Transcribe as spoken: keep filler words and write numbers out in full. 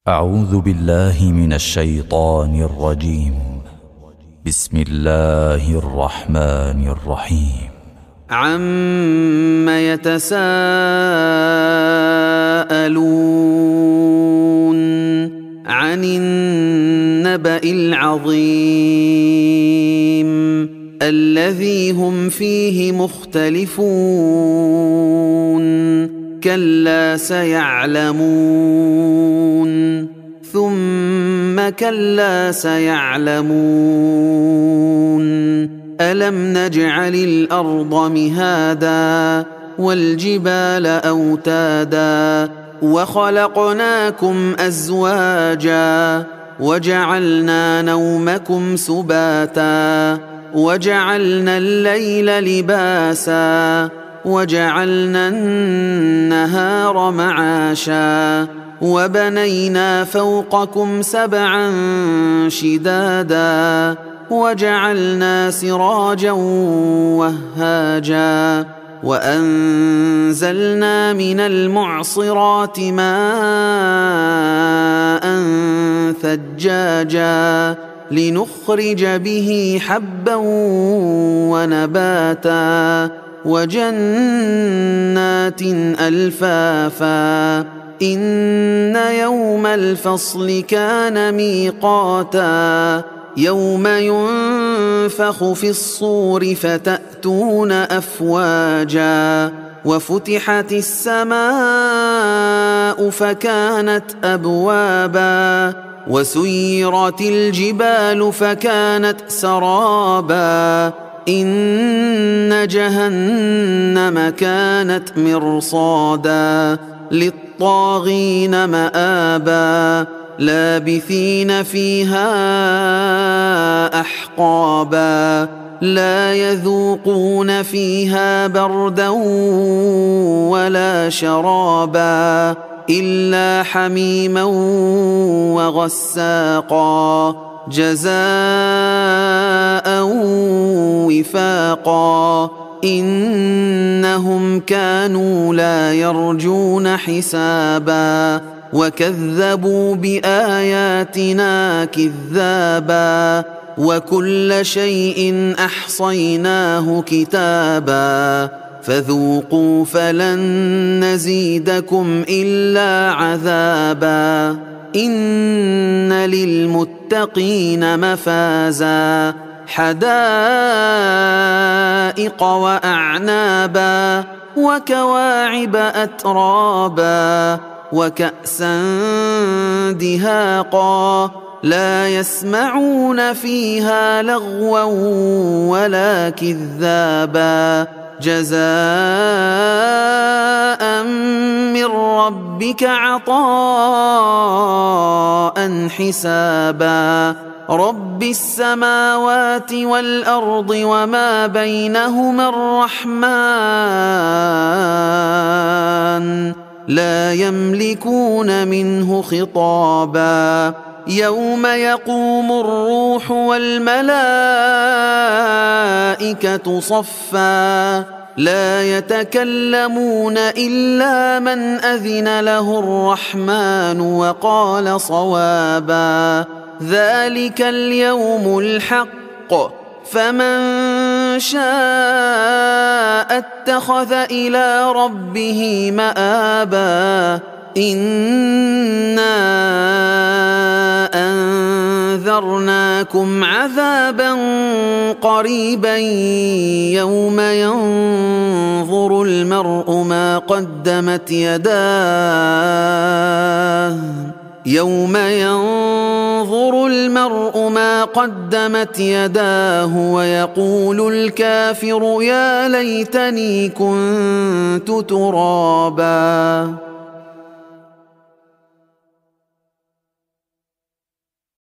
أعوذ بالله من الشيطان الرجيم. بسم الله الرحمن الرحيم. عَمَّ يَتَسَاءَلُونَ عَنِ النَّبَإِ الْعَظِيمِ الَّذِي هُمْ فِيهِ مُخْتَلِفُونَ كَلَّا سَيَعْلَمُونَ ثُمَّ كَلَّا سَيَعْلَمُونَ أَلَمْ نَجْعَلِ الْأَرْضَ مِهَادًا وَالْجِبَالَ أَوْتَادًا وَخَلَقْنَاكُمْ أَزْوَاجًا وَجَعَلْنَا نَوْمَكُمْ سُبَاتًا وَجَعَلْنَا اللَّيْلَ لِبَاسًا وَجَعَلْنَا النَّهَارَ مَعَاشًا وَبَنَيْنَا فَوْقَكُمْ سَبْعًا شِدَادًا وَجَعَلْنَا سِرَاجًا وَهَّاجًا وَأَنزَلْنَا مِنَ الْمُعْصِرَاتِ مَاءً ثَجَّاجًا لِنُخْرِجَ بِهِ حَبًّا وَنَبَاتًا وَجَنَّاتٍ أَلْفَافًا إِنَّ يَوْمَ الْفَصْلِ كَانَ مِيقَاتًا يَوْمَ يُنفَخُ فِي الصُّورِ فَتَأْتُونَ أَفْوَاجًا وَفُتِحَتِ السَّمَاءُ فَكَانَتْ أَبْوَابًا وَسُيِّرَتِ الْجِبَالُ فَكَانَتْ سَرَابًا إِنَّ جَهَنَّمَ كَانَتْ مِرْصَادًا لِلطَّاغِينَ مَآبًا لَابِثِينَ فِيهَا أَحْقَابًا لَا يَذُوقُونَ فِيهَا بَرْدًا وَلَا شَرَابًا إِلَّا حَمِيمًا وَغَسَّاقًا جَزَاءً وِفَاقًا إِنَّهُمْ كَانُوا لَا يَرْجُونَ حِسَابًا وَكَذَّبُوا بِآيَاتِنَا كِذَّابًا وَكُلَّ شَيْءٍ أَحْصَيْنَاهُ كِتَابًا فَذُوقُوا فَلَن نَّزِيدَكُمْ إِلَّا عَذَابًا إِنَّ لِلْمُتَّقِينَ مَفَازًا حَدَائِقَ وَأَعْنَابًا وَكَوَاعِبَ أَتْرَابًا وَكَأْسًا دِهَاقًا لَا يَسْمَعُونَ فِيهَا لَغْوًا وَلَا كِذَّابًا جَزَاءً مِّن رَّبِّكَ عَطَاءً حِسَابًا رَبِّ السَّمَاوَاتِ وَالْأَرْضِ وَمَا بَيْنَهُمَا الرَّحْمَٰنُ لَا يَمْلِكُونَ مِنْهُ خِطَابًا يَوْمَ يَقُومُ الرُّوحُ وَالْمَلَائِكَةُ صَفًّا لَا يَتَكَلَّمُونَ إِلَّا مَنْ أَذِنَ لَهُ الرَّحْمَٰنُ وَقَالَ صَوَابًا ذَلِكَ الْيَوْمُ الْحَقُّ فَمَن شَاءَ اتَّخَذَ إِلَىٰ رَبِّهِ مَآبًا إِنَّا أَنذَرْنَاكُمْ عَذَابًا قَرِيبًا يَوْمَ يَنظُرُ الْمَرْءُ مَا قَدَّمَتْ يَدَاهُ يَوْمَ يَنظُرُ الْمَرْءُ مَا قَدَّمَتْ يَدَاهُ وَيَقُولُ الْكَافِرُ يَا لَيْتَنِي كُنتُ تُرَابًا.